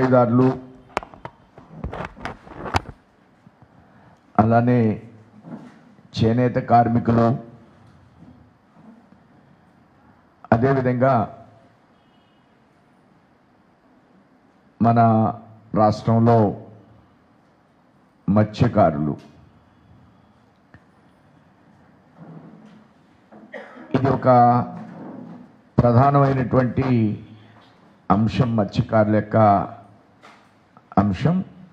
కూలీదారులు అలానే చేనేత కార్మికులు అదేవిధంగా మన రాష్ట్రంలో మత్స్యకారులు ఇది ఒక ప్రధానమైనటువంటి అంశం. మత్స్యకారుల యొక్క అంశం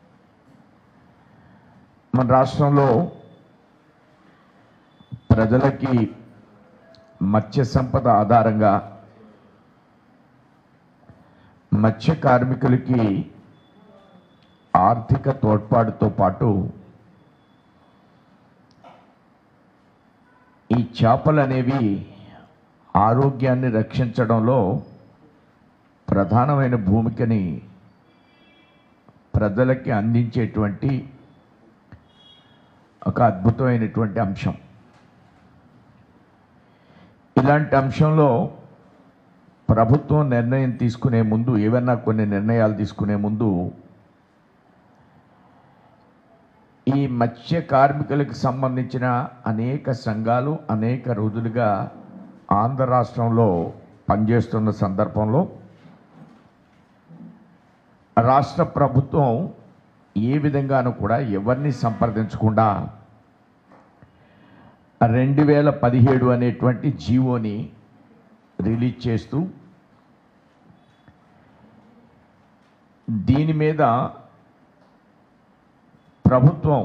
మన రాష్ట్రంలో ప్రజలకి మత్స్య సంపద ఆధారంగా మత్స్య కార్మికులకి ఆర్థిక తోడ్పాటుతో పాటు ఈ చేపలు అనేవి ఆరోగ్యాన్ని రక్షించడంలో ప్రధానమైన భూమికని ప్రజలకి అందించేటువంటి ఒక అద్భుతమైనటువంటి అంశం. ఇలాంటి అంశంలో ప్రభుత్వం నిర్ణయం తీసుకునే ముందు, ఏవన్నా కొన్ని నిర్ణయాలు తీసుకునే ముందు ఈ మత్స్య కార్మికులకు సంబంధించిన అనేక సంఘాలు అనేక రోజులుగా ఆంధ్ర రాష్ట్రంలో పనిచేస్తున్న సందర్భంలో రాష్ట్ర ప్రభుత్వం ఏ విధంగానూ కూడా ఎవరిని సంప్రదించకుండా 2017 అనేటువంటి జీవోని రిలీజ్ చేస్తూ దీని మీద ప్రభుత్వం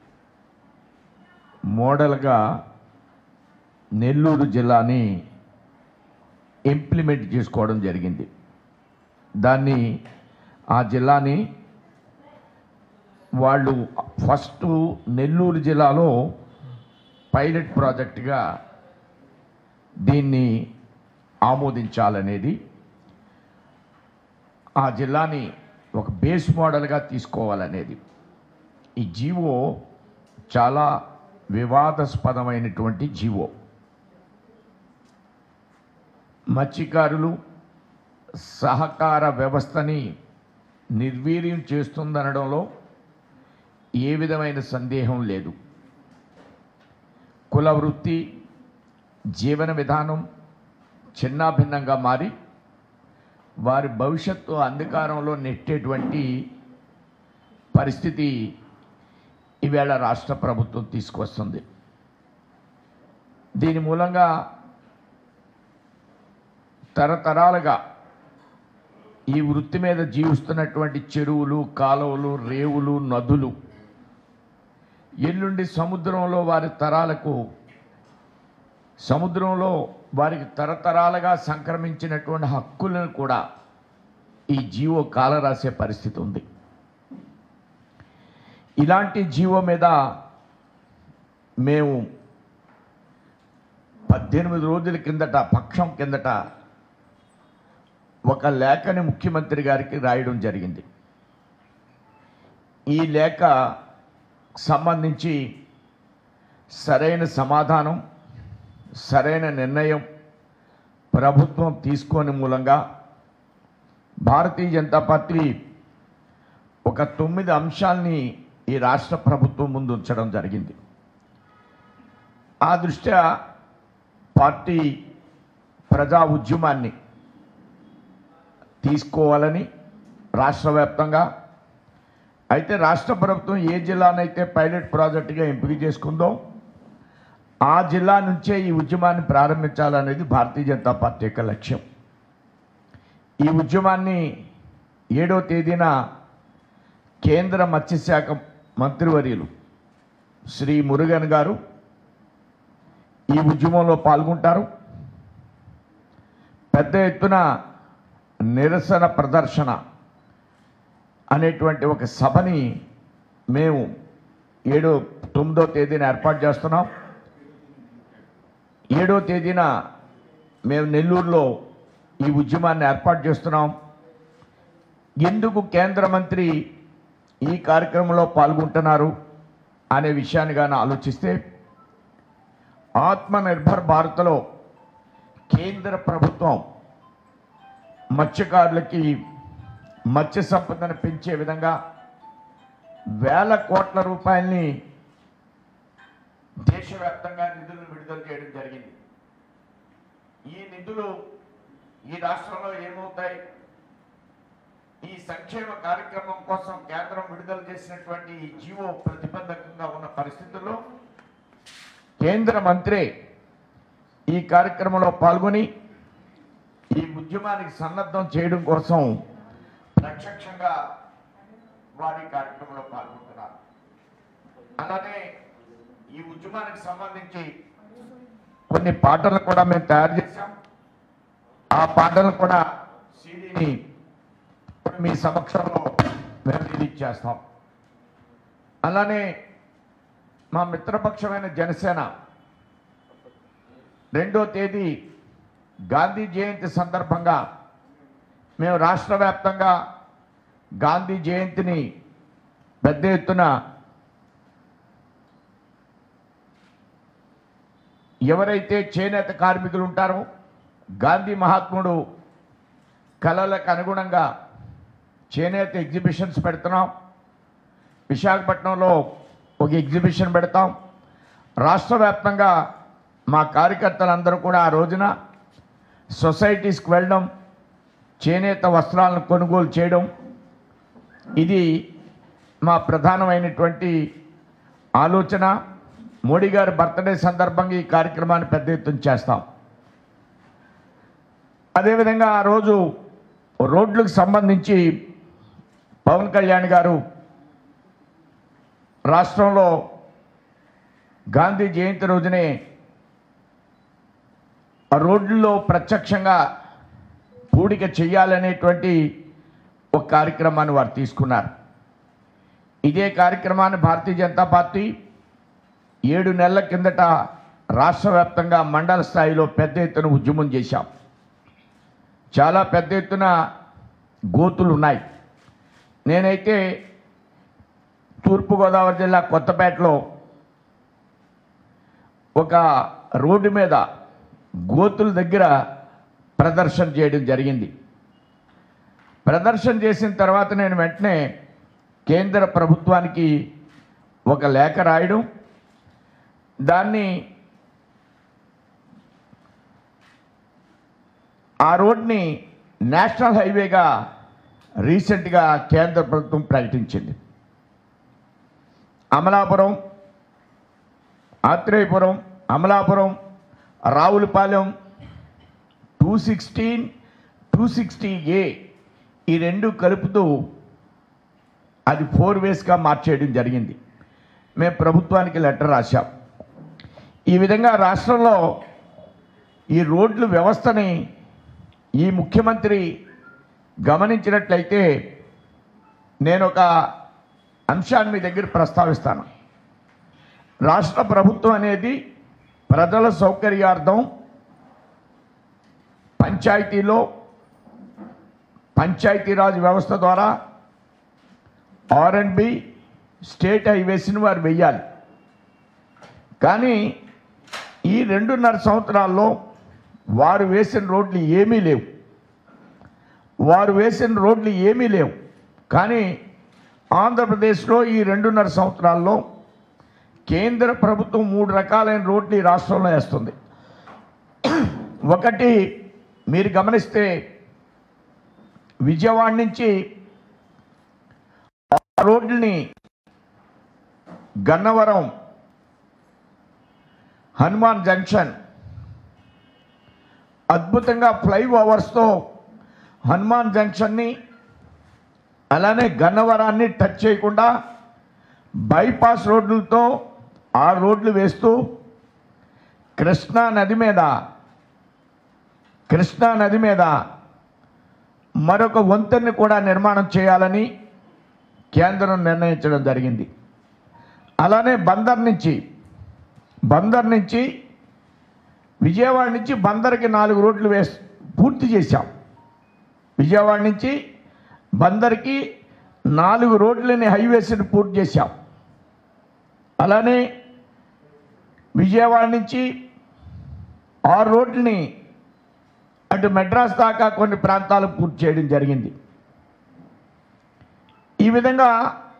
మోడల్గా నెల్లూరు జిల్లాని ఇంప్లిమెంట్ చేసుకోవడం జరిగింది. దాన్ని ఆ జిల్లాని వాళ్ళు ఫస్ట్ నెల్లూరు జిల్లాలో పైలట్ ప్రాజెక్టుగా దీన్ని ఆమోదించాలనేది, ఆ జిల్లాని ఒక బేస్ మోడల్గా తీసుకోవాలనేది. ఈ జీవో చాలా వివాదాస్పదమైనటువంటి జీవో. మత్స్యకారులు సహకార వ్యవస్థని నిర్వీర్యం చేస్తుందనడంలో ఏ విధమైన సందేహం లేదు. కుల వృత్తి జీవన విధానం చిన్నాభిన్నంగా మారి వారి భవిష్యత్తు అంధకారంలో నెట్టేటువంటి పరిస్థితి ఈవేళ రాష్ట్ర ప్రభుత్వం తీసుకొస్తుంది. దీని మూలంగా తరతరాలుగా ఈ వృత్తి మీద జీవిస్తున్నటువంటి చెరువులు, కాలువలు, రేవులు, నదులు ఎల్లుండి సముద్రంలో వారికి తరతరాలుగా సంక్రమించినటువంటి హక్కులను కూడా ఈ జీవో కాలరాసే పరిస్థితి ఉంది. ఇలాంటి జీవో మీద మేము 18 రోజుల పక్షం కిందట ఒక లేఖని ముఖ్యమంత్రి గారికి రాయడం జరిగింది. ఈ లేఖ సంబంధించి సరైన సమాధానం, సరైన నిర్ణయం ప్రభుత్వం తీసుకోని మూలంగా భారతీయ జనతా పార్టీ ఒక 9 అంశాల్ని ఈ రాష్ట్ర ప్రభుత్వం ముందు ఉంచడం జరిగింది. ఆ దృష్ట్యా పార్టీ ప్రజా ఉద్యమాన్ని తీసుకోవాలని రాష్ట్ర వ్యాప్తంగా, అయితే రాష్ట్ర ప్రభుత్వం ఏ జిల్లానైతే పైలట్ ప్రాజెక్టుగా ఎంపిక చేసుకుందో ఆ జిల్లా నుంచే ఈ ఉద్యమాన్ని ప్రారంభించాలనేది భారతీయ జనతా పార్టీ యొక్క లక్ష్యం. ఈ ఉద్యమాన్ని 7వ తేదీన కేంద్ర మత్స్యశాఖ మంత్రివర్యులు శ్రీ మురుగన్ గారు ఈ ఉద్యమంలో పాల్గొంటారు. పెద్ద ఎత్తున నిరసన ప్రదర్శన అనేటువంటి ఒక సభని మేము 9వ తేదీన ఏర్పాటు చేస్తున్నాం. 7వ తేదీన మేము నెల్లూరులో ఈ ఉద్యమాన్ని ఏర్పాటు చేస్తున్నాం. ఎందుకు కేంద్ర మంత్రి ఈ కార్యక్రమంలో పాల్గొంటున్నారు అనే విషయాన్ని కానీ ఆలోచిస్తే, ఆత్మనిర్భర్ భారత్లో కేంద్ర ప్రభుత్వం మత్స్యకారులకి మత్స్య సంపదను పెంచే విధంగా వేల కోట్ల రూపాయల్ని దేశవ్యాప్తంగా నిధులను విడుదల చేయడం జరిగింది. ఈ నిధులు ఈ రాష్ట్రంలో ఏమవుతాయి? ఈ సంక్షేమ కార్యక్రమం కోసం కేంద్రం విడుదల చేసినటువంటి ఈ జీవో ప్రతిబంధకంగా ఉన్న పరిస్థితుల్లో కేంద్ర మంత్రి ఈ కార్యక్రమంలో పాల్గొని ఈ ఉద్యమానికి సన్నద్ధం చేయడం కోసం ప్రత్యక్షంగా వారి కార్యక్రమంలో పాల్గొంటున్నారు. అలానే ఈ ఉద్యమానికి సంబంధించి కొన్ని పాటలు కూడా మేము తయారు చేశాం. ఆ పాటలు కూడా సీడీని మీ సమక్షంలో మేము రిలీజ్ చేస్తాం. అలానే మా మిత్రపక్షమైన జనసేన 2వ తేదీ గాంధీ జయంతి సందర్భంగా మేము రాష్ట్ర వ్యాప్తంగా గాంధీ జయంతిని పెద్ద ఎత్తున ఎవరైతే చేనేత కార్మికులు ఉంటారో గాంధీ మహాత్ముడు కళలకు అనుగుణంగా చేనేత ఎగ్జిబిషన్స్ పెడుతున్నాం. విశాఖపట్నంలో ఒక ఎగ్జిబిషన్ పెడతాం. రాష్ట్ర వ్యాప్తంగా మా కార్యకర్తలందరూ కూడా ఆ రోజున సొసైటీస్కి వెళ్ళడం, చేనేత వస్త్రాలను కొనుగోలు చేయడం, ఇది మా ప్రధానమైనటువంటి ఆలోచన. మోడీ గారి బర్త్డే సందర్భంగా ఈ కార్యక్రమాన్ని పెద్ద ఎత్తున చేస్తాం. అదేవిధంగా ఆ రోజు రోడ్లకు సంబంధించి పవన్ కళ్యాణ్ గారు రాష్ట్రంలో గాంధీ జయంతి రోజునే ఆ రోడ్లలో ప్రత్యక్షంగా పూడిక చెయ్యాలనేటువంటి ఒక కార్యక్రమాన్ని వారు తీసుకున్నారు. ఇదే కార్యక్రమాన్ని భారతీయ జనతా పార్టీ 7 నెలల కిందట రాష్ట్ర వ్యాప్తంగా మండల స్థాయిలో పెద్ద ఎత్తున ఉద్యమం చేశాం. చాలా పెద్ద ఎత్తున గోతులు ఉన్నాయి. నేనైతే తూర్పుగోదావరి జిల్లా కొత్తపేటలో ఒక రోడ్డు మీద గోతుల దగ్గర ప్రదర్శన చేయడం జరిగింది. ప్రదర్శన చేసిన తర్వాత నేను వెంటనే కేంద్ర ప్రభుత్వానికి ఒక లేఖ రాయడం, దాన్ని ఆ రోడ్ని నేషనల్ హైవేగా రీసెంట్గా కేంద్ర ప్రభుత్వం ప్రకటించింది. అమలాపురం, ఆత్రేయపురం, అమలాపురం, రావులపాలెం 216, 260A ఈ 2 కలుపుతూ అది 4 వేస్గా మార్చేయడం జరిగింది. మేము ప్రభుత్వానికి లెటర్ రాశాం. ఈ విధంగా రాష్ట్రంలో ఈ రోడ్లు వ్యవస్థని ఈ ముఖ్యమంత్రి గమనించినట్లయితే నేను ఒక అంశాన్ని మీ దగ్గర ప్రస్తావిస్తాను. రాష్ట్ర ప్రభుత్వం అనేది ప్రజల సౌకర్యార్థం పంచాయతీలో పంచాయతీరాజ్ వ్యవస్థ ద్వారా R&B స్టేట్ హైవేస్ని వారు వెయ్యాలి. కానీ ఈ 2.5 సంవత్సరాల్లో వారు వేసిన రోడ్లు ఏమీ లేవు. కానీ ఆంధ్రప్రదేశ్లో ఈ 2.5 సంవత్సరాల్లో కేంద్ర ప్రభుత్వం 3 రకాలైన రోడ్లు ఈ రాష్ట్రంలో వేస్తుంది. ఒకటి మీరు గమనిస్తే విజయవాడ నుంచి ఆ రోడ్లని గన్నవరం, హనుమాన్ జంక్షన్ అద్భుతంగా ఫ్లైఓవర్స్తో హనుమాన్ జంక్షన్ని అలానే గన్నవరాన్ని టచ్ చేయకుండా బైపాస్ రోడ్లతో ఆ రోడ్లు వేస్తూ కృష్ణా నది మీద మరొక వంతెనని కూడా నిర్మాణం చేయాలని కేంద్రం నిర్ణయించడం జరిగింది. అలానే బందర్ నుంచి విజయవాడ నుంచి బందర్కి 4 రోడ్లు పూర్తి చేశాం. విజయవాడ నుంచి బందర్కి 4 రోడ్లని హైవేస్ని పూర్తి చేశాం. అలానే విజయవాడ నుంచి 6 రోడ్లని అటు మెడ్రాస్ దాకా కొన్ని ప్రాంతాలు పూర్తి చేయడం జరిగింది. ఈ విధంగా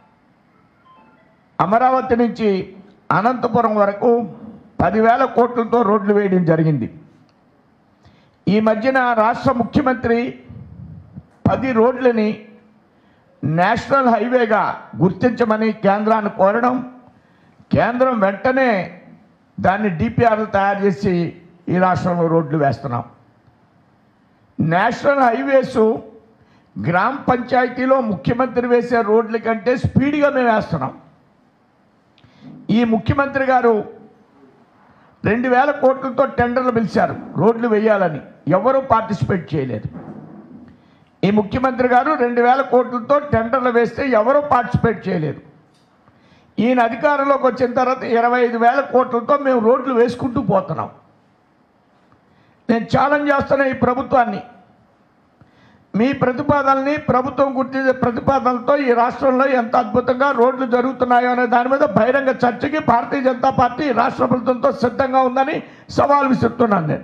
అమరావతి నుంచి అనంతపురం వరకు 10,000 కోట్లతో రోడ్లు వేయడం జరిగింది. ఈ మధ్యన రాష్ట్ర ముఖ్యమంత్రి 10 రోడ్లని నేషనల్ హైవేగా గుర్తించమని కేంద్రాన్ని కోరడం, కేంద్రం వెంటనే దాన్ని డిపిఆర్లు తయారు చేసి ఈ రాష్ట్రంలో రోడ్లు వేస్తున్నాం. నేషనల్ హైవేసు గ్రామ పంచాయతీలో ముఖ్యమంత్రి వేసే రోడ్ల కంటే స్పీడ్గా మేము వేస్తున్నాం. ఈ ముఖ్యమంత్రి గారు 2,000 కోట్లతో టెండర్లు పిలిచారు రోడ్లు వేయాలని, ఎవరూ పార్టిసిపేట్ చేయలేదు. ఈ ముఖ్యమంత్రి గారు 2,000 కోట్లతో టెండర్లు వేస్తే ఎవరూ పార్టిసిపేట్ చేయలేదు. ఈయన అధికారంలోకి వచ్చిన తర్వాత 25,000 కోట్లతో మేము రోడ్లు వేసుకుంటూ పోతున్నాం. నేను ఛాలెంజ్ చేస్తున్నా ఈ ప్రభుత్వాన్ని, మీ ప్రతిపాదనల్ని ప్రభుత్వం గుర్తించే ప్రతిపాదనలతో ఈ రాష్ట్రంలో ఎంత అద్భుతంగా రోడ్లు జరుగుతున్నాయో అనే దాని మీద బహిరంగ చర్చకి భారతీయ జనతా పార్టీ రాష్ట్ర ప్రభుత్వంతో సిద్ధంగా ఉందని సవాల్ విసురుతున్నాను. నేను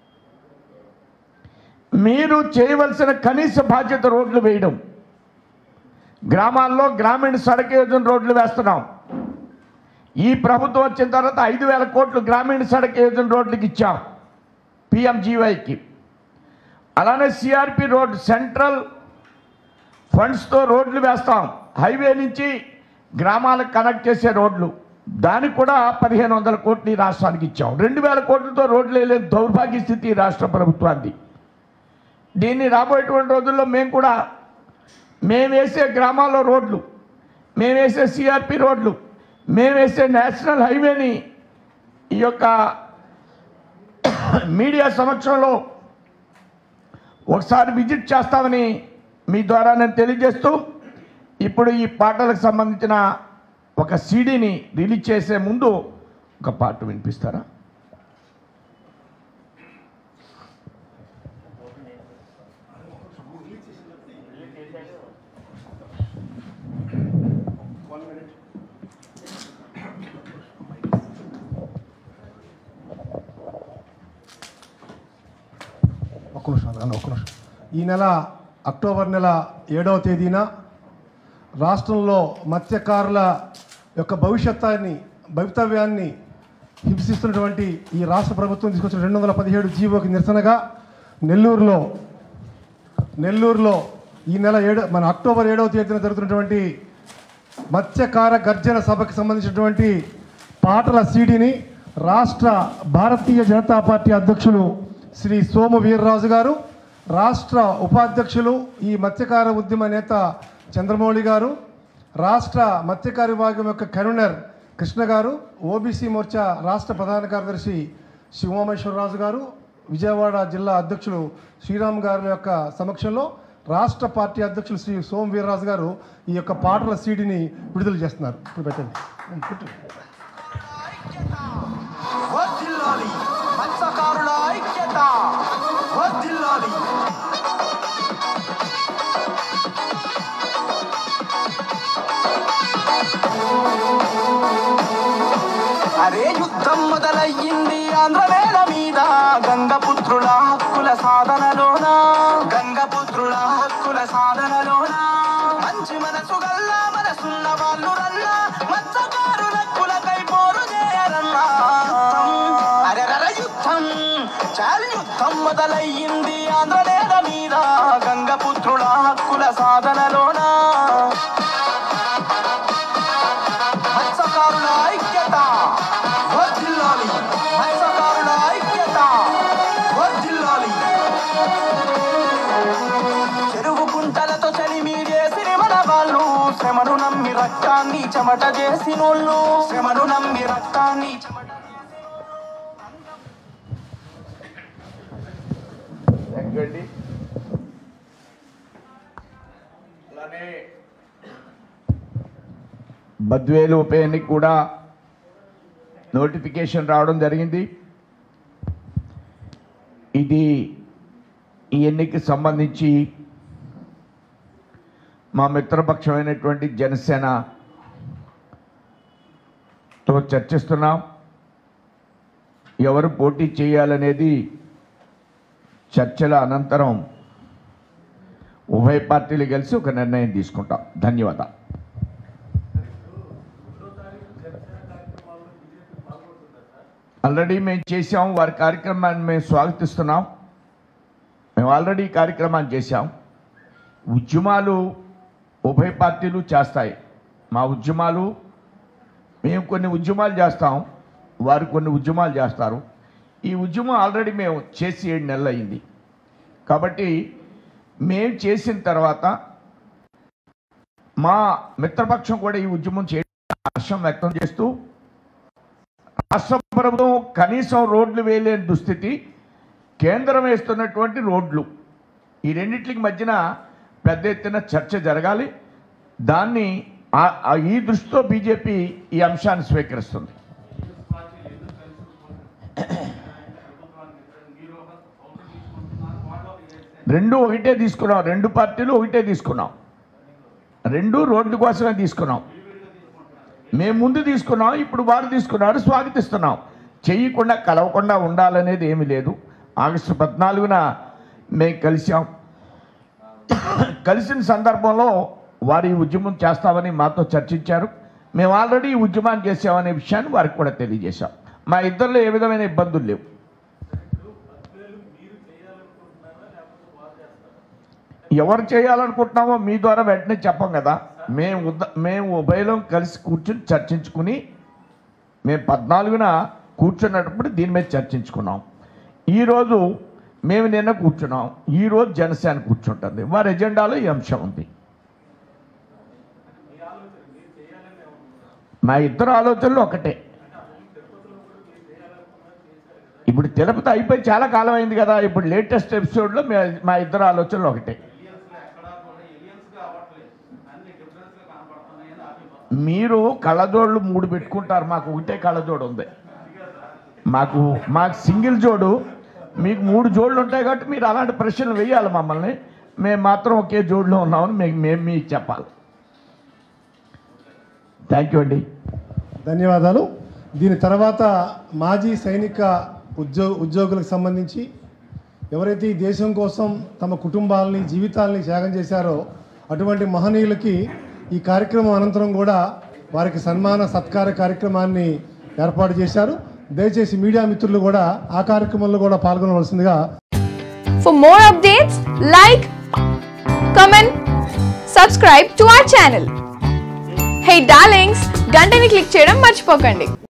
మీరు చేయవలసిన కనీస బాధ్యత రోడ్లు వేయడం. గ్రామాల్లో గ్రామీణ సడక్ యోజన రోడ్లు వేస్తున్నాం. ఈ ప్రభుత్వం వచ్చిన తర్వాత 5,000 కోట్లు గ్రామీణ సడక్ యోజన రోడ్లకి ఇచ్చాం, పిఎంజీవైకి. అలానే సిఆర్పి రోడ్ సెంట్రల్ ఫండ్స్తో రోడ్లు వేస్తాం. హైవే నుంచి గ్రామాలకు కనెక్ట్ చేసే రోడ్లు, దానికి కూడా 1,500 కోట్లు రాష్ట్రానికి ఇచ్చాం. 2,000 కోట్లతో రోడ్లు వేయలేని దౌర్భాగ్య స్థితి రాష్ట్ర ప్రభుత్వాన్ని. దీన్ని రాబోయేటువంటి రోజుల్లో మేము వేసే గ్రామాల్లో రోడ్లు, మేము వేసే సిఆర్పి రోడ్లు, మేము వేసే నేషనల్ హైవేని ఈ యొక్క మీడియా సమక్షంలో ఒకసారి విజిట్ చేస్తామని మీ ద్వారా నేను తెలియజేస్తూ, ఇప్పుడు ఈ పాటలకు సంబంధించిన ఒక సీడీని రిలీజ్ చేసే ముందు ఒక పాట వినిపిస్తారా? ఒక్క నిమిషం. ఈ నెల అక్టోబర్ నెల 7వ తేదీన రాష్ట్రంలో మత్స్యకారుల యొక్క భవితవ్యాన్ని హింసిస్తున్నటువంటి ఈ రాష్ట్ర ప్రభుత్వం తీసుకొచ్చిన 217 జీవోకి నిరసనగా నెల్లూరులో ఈ నెల మన అక్టోబర్ 7వ తేదీన జరుగుతున్నటువంటి మత్స్యకార గర్జన సభకు సంబంధించినటువంటి పాటల సీడీని రాష్ట్ర భారతీయ జనతా పార్టీ అధ్యక్షులు శ్రీ సోము వీర్రాజు గారు, రాష్ట్ర ఉపాధ్యక్షులు ఈ మత్స్యకార ఉద్యమ నేత చంద్రమౌళి గారు, రాష్ట్ర మత్స్యకార విభాగం యొక్క కన్వీనర్ కృష్ణ గారు, ఓబీసీ మోర్చా రాష్ట్ర ప్రధాన కార్యదర్శి శివమేశ్వరరాజు గారు, విజయవాడ జిల్లా అధ్యక్షులు శ్రీరామ్ గారి యొక్క సమక్షంలో రాష్ట్ర పార్టీ అధ్యక్షులు శ్రీ సోము వీర్రాజు గారు ఈ యొక్క పాటల సీడీని విడుదల చేస్తున్నారు. ఇప్పుడు పెట్టండి. మత్స్యకారుల ఐక్యత వర్ధిల్లాలి. అరే యుద్ధం మొదలయ్యింది ఆంధ్ర నేల మీద, గంగపుత్రుల హక్కుల సాధనలోన మంచి మనసు గల్లా మనసున్న వాళ్ళు రన్నా మత్స్యకారుల హక్కులకై పోరు చేయరన్నా. యుద్ధం మొదలయ్యింది ఆంధ్ర నేల మీద, గంగపుత్రుల హక్కుల సాధనలోన మత్స్యకారుల ఐక్యత వర్ధిల్లాలి. మత్స్యకారుల ఐక్యత వర్ధిల్లాలి. చెరువు కుంటలతో చలిమి చేసిన మన వాళ్ళు, శ్రమను నమ్మి రక్తాన్ని చెమట చేసినోళ్ళు, శ్రమను నమ్మి రక్తాన్ని చెమట. అలానే బద్వేలు ఉప ఎన్నిక కూడా నోటిఫికేషన్ రావడం జరిగింది. ఇది ఈ ఎన్నికకి సంబంధించి మా మిత్రపక్షమైనటువంటి జనసేనతో చర్చిస్తున్నాం. ఎవరు పోటీ చేయాలనేది చర్చల అనంతరం ఉభయ పార్టీలు కలిసి ఒక నిర్ణయం తీసుకుంటాం. ధన్యవాదాలు. ఆల్రెడీ మేము చేసాం, వారి కార్యక్రమాన్ని మేము స్వాగతిస్తున్నాం. మేము ఆల్రెడీ కార్యక్రమాన్ని చేశాం. ఉద్యమాలు ఉభయ పార్టీలు చేస్తాయి. మా ఉద్యమాలు, మేము కొన్ని ఉద్యమాలు చేస్తాం, వారు కొన్ని ఉద్యమాలు చేస్తారు. ఈ ఉద్యమం ఆల్రెడీ మేము చేసి 7 నెలలు అయింది. కాబట్టి మేము చేసిన తర్వాత మా మిత్రపక్షం కూడా ఈ ఉద్యమం చేయడం హర్షం వ్యక్తం చేస్తూ, రాష్ట్ర ప్రభుత్వం కనీసం రోడ్లు వేయలేని దుస్థితి, కేంద్రం వేస్తున్నటువంటి రోడ్లు, ఈ రెండింటికి మధ్యన పెద్ద ఎత్తున చర్చ జరగాలి. దాన్ని ఈ దృష్టితో బీజేపీ ఈ అంశాన్ని స్వీకరిస్తుంది. రెండు ఒకటే తీసుకున్నాం, 2 పార్టీలు ఒకటే తీసుకున్నాం, 2 రోడ్ల కోసమే తీసుకున్నాం. మేము ముందు తీసుకున్నాం, ఇప్పుడు వారు తీసుకున్నారు, స్వాగతిస్తున్నాం. చేయకుండా కలవకుండా ఉండాలనేది ఏమీ లేదు. ఆగస్టు 14న మేము కలిసాం. కలిసిన సందర్భంలో వారు ఈ ఉద్యమం చేస్తామని మాతో చర్చించారు. మేము ఆల్రెడీ ఈ ఉద్యమాన్ని చేసామనే విషయాన్ని వారికి కూడా తెలియజేశాం. మా ఇద్దరిలో ఏ విధమైన ఇబ్బందులు లేవు. ఎవరు చేయాలనుకుంటున్నామో మీ ద్వారా వెంటనే చెప్పం కదా. మేము ఉభయలో కలిసి కూర్చుని చర్చించుకుని, మేము 14న కూర్చున్నప్పుడు దీని మీద చర్చించుకున్నాం. ఈరోజు మేము నిన్న కూర్చున్నాం, ఈరోజు జనసేన కూర్చుంటుంది. వారి ఎజెండాలో ఈ అంశం ఉంది. మా ఇద్దరు ఆలోచనలు ఒకటే. ఇప్పుడు తిరుపతి అయిపోయి చాలా కాలం అయింది కదా. ఇప్పుడు లేటెస్ట్ ఎపిసోడ్లో మా ఇద్దరు ఆలోచనలు ఒకటే. మీరు కళ్ళజోళ్ళు 3 పెట్టుకుంటారు, మాకు ఒకటే కళ్ళజోడు ఉంది. మాకు సింగిల్ జోడు, మీకు 3 జోళ్ళు ఉంటాయి కాబట్టి మీరు అలాంటి ప్రశ్నలు వేయాలి మమ్మల్ని. మేము మాత్రం ఒకే జోడులో ఉన్నామని మేము మీకు చెప్పాలి. థ్యాంక్ యూ అండి. ధన్యవాదాలు. దీని తర్వాత మాజీ సైనిక ఉద్యోగులకు సంబంధించి ఎవరైతే ఈ దేశం కోసం తమ కుటుంబాలని, జీవితాలని త్యాగం చేశారో అటువంటి మహనీయులకి ఈ కార్యక్రమం అనంతరం కూడా వారికి సన్మాన సత్కార కార్యక్రమాన్ని ఏర్పాటు చేశారు. దయచేసి మీడియా మిత్రులు కూడా ఆ కార్యక్రమంలో కూడా పాల్గొనవలసిందిగా. For more updates, like, comment, subscribe to our channel. Hey darlings, గంటని click చేయడం మర్చిపోకండి.